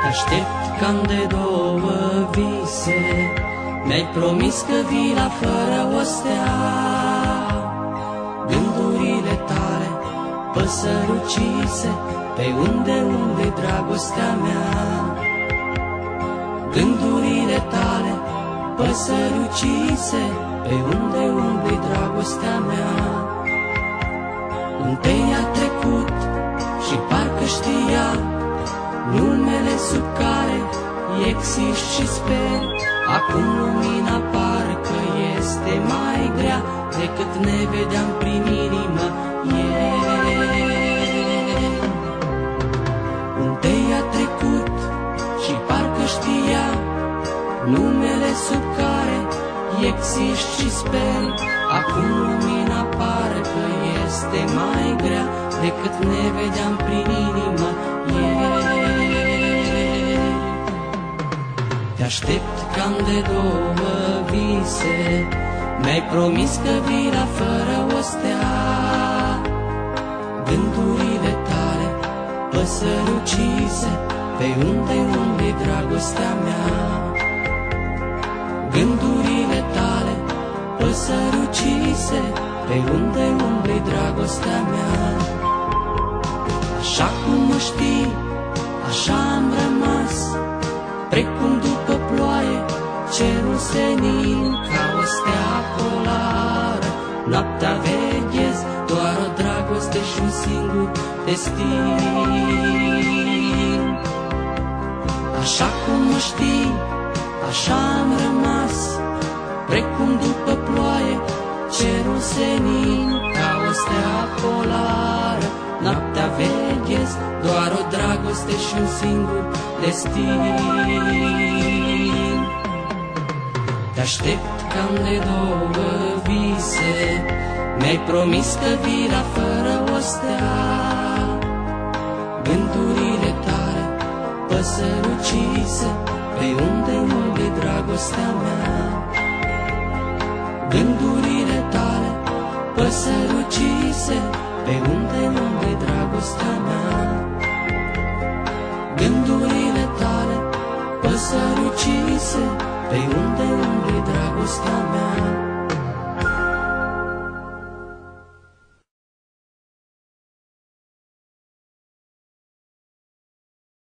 Aștept cam de două vise, mi-ai promis că vii la fără o stea. Gândurile tale, păsări ucise, pe unde umble dragostea mea. Gândurile tale, păsări ucise, pe unde umble dragostea mea. Întâi a trecut și parcă știa numele sub care exist și sper. Acum lumina parcă este mai grea decât ne vedeam prin inimă ieri. Întâi a trecut și parcă știa numele sub care exist și sper. Acum lumina parcă este mai grea decât ne vedeam prin inimă ieri. Te aștept cam de două vise, mi-ai promis că vii la fără o stea. Gândurile tale, păsări ucise, pe unde umble dragostea mea. Gândurile tale, păsări ucise, pe unde umble dragostea mea. Așa cum mă știi, așa am rămas, precum după ploaie, cerul senin ca o stea polară. Noaptea veghez, doar o dragoste și un singur destin. Așa cum mă știi, așa am rămas, precum după ploaie, cerul senin ca o stea polară. Noaptea veghez, doar o dragoste și un singur destin. Te aștept cam de două vise, mi-ai promis că vii la fără o stea. Gândurile tale, păsări ucise, pe unde umble dragostea mea. Gândurile tale, păsări ucise, pe unde umble dragostea mea. Gândurile tale, păsări ucise, pe unde umble dragostea mea.